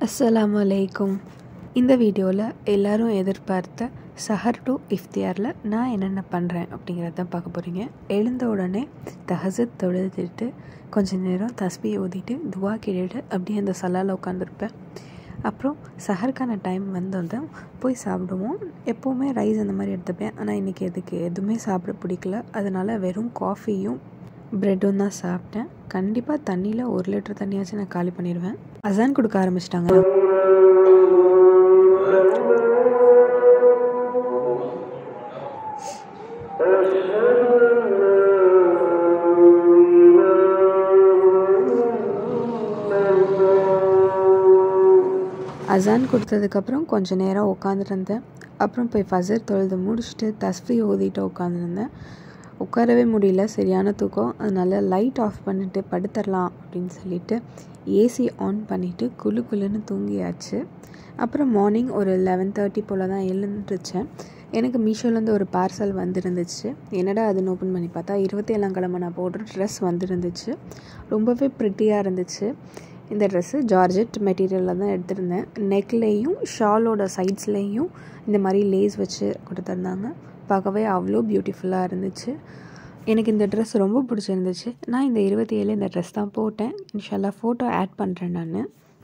அஸ்ஸலாமு அலைக்கும். இந்த வீடியோவில் எல்லோரும் எதிர்பார்த்த சஹர் டு இஃப்தியாரில் நான் என்னென்ன பண்ணுறேன் அப்படிங்கிறத தான் பார்க்க போகிறீங்க. எழுந்த உடனே தஹஜத் தொழுதுட்டு கொஞ்சம் நேரம் தஸ்பீஹ் ஓதிட்டு துவா கேட்டுட்டு அப்படியே அந்த சலால உட்காந்துருப்பேன். அப்புறம் சஹருக்கான டைம் வந்ததும் போய் சாப்பிடுவோம். எப்போவுமே ரைஸ் அந்த மாதிரி எடுத்துப்பேன். ஆனால் இன்றைக்கி எதுவுமே சாப்பிட பிடிக்கல. அதனால் வெறும் காஃபியும் ப்ரெட்டும் தான் சாப்பிட்டேன். கண்டிப்பாக தண்ணியில் 1 லிட்டர் தண்ணியாச்சும் நான் காலி பண்ணிடுவேன். அசான் கொடுக்க ஆரம்பிச்சிட்டாங்க. அசான் கொடுத்ததுக்கப்புறம் கொஞ்சம் நேரம் உட்காந்துருந்தேன். அப்புறம் போய் ஃபஜர் தொழுது முடிச்சுட்டு தஸ்பீஹ் ஓதிட்டு உட்காந்துருந்தேன். உட்காரவே முடியல, சரியான தூக்கம். அதனால் லைட் ஆஃப் பண்ணிவிட்டு படுத்துடலாம் அப்படின்னு சொல்லிவிட்டு ஏசி ஆன் பண்ணிவிட்டு குளுன்னு தூங்கியாச்சு. அப்புறம் மார்னிங் ஒரு 11:30 போல் தான் எழுந்துருச்சேன். எனக்கு மீஷோலேருந்து ஒரு பார்சல் வந்துருந்துச்சு. என்னடா அதுன்னு ஓப்பன் பண்ணி பார்த்தா 27ஆம் கிழமை நான் போடுற ட்ரெஸ் வந்துருந்துச்சு. ரொம்பவே ப்ரிட்டியாக இருந்துச்சு. இந்த ட்ரெஸ்ஸு ஜார்ஜெட் மெட்டீரியலில் தான் எடுத்திருந்தேன். நெக்லேயும் ஷாலோட சைட்ஸ்லேயும் இந்த மாதிரி லேஸ் வச்சு கொடுத்துருந்தாங்க. பார்க்கவே அவ்வளோ பியூட்டிஃபுல்லாக இருந்துச்சு. எனக்கு இந்த ட்ரெஸ் ரொம்ப பிடிச்சிருந்துச்சு. நான் இந்த 27 இந்த ட்ரெஸ் தான் போட்டேன். இன்ஷால்லா ஃபோட்டோ ஆட் பண்ணுறேன் நான்.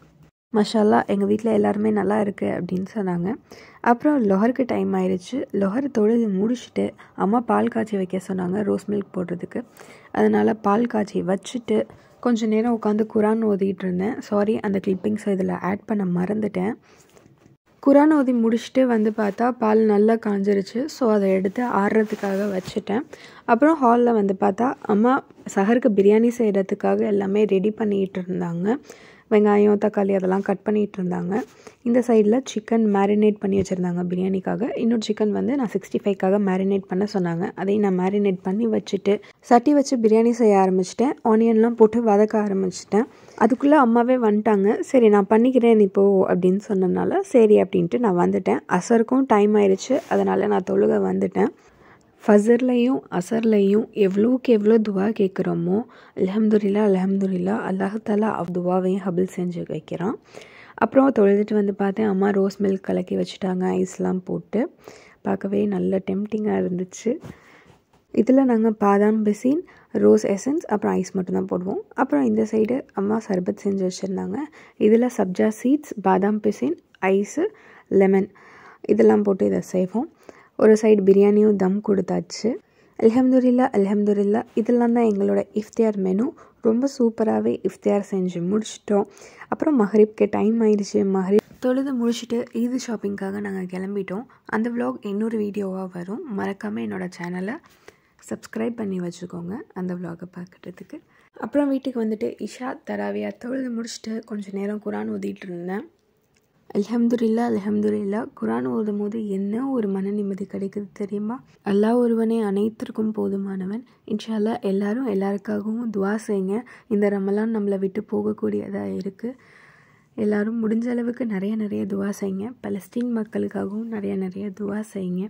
மஷால்லா எங்கள் வீட்டில் எல்லாருமே நல்லா இருக்குது அப்படின்னு சொன்னாங்க. அப்புறம் லொஹருக்கு டைம் ஆயிடுச்சு. லொஹர் தொழுது முடிச்சுட்டு அம்மா பால் காய்ச்சி வைக்க சொன்னாங்க ரோஸ் மில்க் போடுறதுக்கு. அதனால் பால் காய்ச்சி வச்சுட்டு கொஞ்சம் நேரம் உட்காந்து குரான் ஓதிட்டு இருந்தேன். சாரி, அந்த கிளிப்பிங்ஸை இதில் ஆட் பண்ண மறந்துட்டேன். குரான் ஓதி முடிச்சுட்டு வந்து பார்த்தா பால் நல்லா காஞ்சிருச்சு. ஸோ அதை எடுத்து ஆடுறதுக்காக வச்சுட்டேன். அப்புறம் ஹாலில் வந்து பார்த்தா அம்மா சஹருக்கு பிரியாணி செய்கிறதுக்காக எல்லாமே ரெடி பண்ணிகிட்டு இருந்தாங்க. வெங்காயம், தக்காளி அதெல்லாம் கட் பண்ணிகிட்டு இருந்தாங்க. இந்த சைடில் சிக்கன் மேரினேட் பண்ணி வச்சுருந்தாங்க பிரியாணிக்காக. இன்னொரு சிக்கன் வந்து நான் 65க்காக மேரினேட் பண்ண சொன்னாங்க. அதையும் நான் மேரினேட் பண்ணி வச்சுட்டு சட்டி வச்சு பிரியாணி செய்ய ஆரம்பிச்சிட்டேன். ஆனியன்லாம் போட்டு வதக்க ஆரம்பிச்சிட்டேன். அதுக்குள்ளே அம்மாவே வந்துட்டாங்க. சரி நான் பண்ணிக்கிறேன் இப்போ அப்படின்னு சொன்னதுனால சரி அப்படின்ட்டு நான் வந்துட்டேன். அசருக்கும் டைம் ஆயிடுச்சு. அதனால் நான் தொழுக வந்துட்டேன். ஃபஜர்லையும் அசர்லையும் எவ்வளோக்கு எவ்வளோ துவா கேட்குறோமோ அல்ஹம்துலில்லாஹ் அல்ஹம்துலில்லாஹ் அல்லாஹ் தஆலா துவாவையும் ஹபில் செஞ்சு வைக்கிறான். அப்புறம் தொழுதுட்டு வந்து பார்த்தேன். அம்மா ரோஸ் மில்க் கலக்கி வச்சுட்டாங்க, ஐஸ்லாம் போட்டு. பார்க்கவே நல்ல டெம்டிங்காக இருந்துச்சு. இதில் நாங்கள் பாதாம் பிசின், ரோஸ் எசன்ஸ் அப்புறம் ஐஸ் மட்டும்தான் போடுவோம். அப்புறம் இந்த சைடு அம்மா சர்பத் செஞ்சு வச்சுருந்தாங்க. இதில் சப்ஜா சீட்ஸ், பாதாம் பிசின், ஐஸு, லெமன் இதெல்லாம் போட்டு இதை செய்வோம். ஒரு சைடு பிரியாணியும் தம் கொடுத்தாச்சு. அல்ஹம்துலில்லாஹ் அல்ஹம்துலில்லாஹ். இதெல்லாம் தான் எங்களோட இஃப்தியார் மெனு. ரொம்ப சூப்பராகவே இஃப்தியார் செஞ்சு முடிச்சிட்டோம். அப்புறம் மஹ்ரிப்க்கு டைம் ஆயிடுச்சு. மஹ்ரிப் தொழுது முடிச்சுட்டு ஈது ஷாப்பிங்காக நாங்கள் கிளம்பிட்டோம். அந்த vlog இன்னொரு வீடியோவாக வரும். மறக்காமல் என்னோடய சேனலை சப்ஸ்கிரைப் பண்ணி வச்சுக்கோங்க அந்த vlogஐ பார்க்குறதுக்கு. அப்புறம் வீட்டுக்கு வந்துட்டு இஷா தராவியா தொழுது முடிச்சுட்டு கொஞ்சம் நேரம் குரான் ஓதிட்டு இருந்தேன். அல்ஹம்துலில்லாஹ் அல்ஹம்துலில்லாஹ். குரான் ஓதும் போது என்ன ஒரு மன நிம்மதி கிடைக்குது தெரியுமா? அல்லாஹ் ஒருவனே அனைத்திற்கும் போதுமானவன். இன்ஷா அல்லாஹ் எல்லாரும் எல்லாருக்காகவும் துவா செய்யுங்க. இந்த ரமலான் நம்மளை விட்டு போகக்கூடியதாக இருக்குது. எல்லோரும் முடிஞ்ச அளவுக்கு நிறைய துவா செய்யுங்க. பலஸ்தீன் மக்களுக்காகவும் நிறைய துவா செய்யுங்க.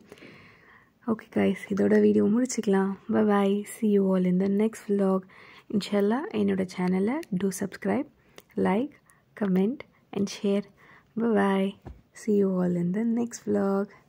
ஓகே கைஸ், இதோட வீடியோ முடிச்சுக்கலாம். Bye. See you all in the next vlog. இன்ஷா அல்லாஹ் என்னோட சேனலை do subscribe, like, comment and share. Bye-bye. See you all in the next vlog.